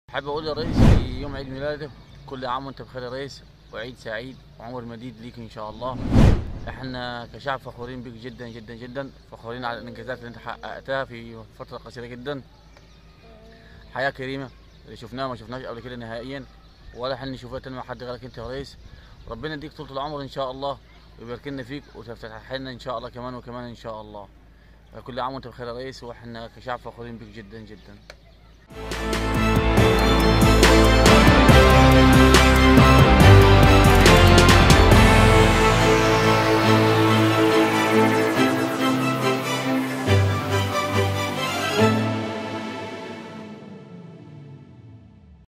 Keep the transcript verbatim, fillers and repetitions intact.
حابب اقول يا ريس في يوم عيد ميلادك كل عام وانت بخير يا ريس، وعيد سعيد وعمر مديد ليك ان شاء الله. احنا كشعب فخورين بيك جدا جدا جدا، فخورين على الانجازات اللي انت حققتها في فتره قصيره جدا. حياه كريمه اللي شفناها ما شفناش قبل كده نهائيا، ولا حن نشوفها تاني مع حد غيرك انت يا ريس. ربنا يديك طول العمر ان شاء الله، ويبارك لنا فيك وتفتح لنا ان شاء الله كمان وكمان ان شاء الله. كل عام وانت بخير يا ريس، واحنا كشعب فخورين بيك جدا جدا.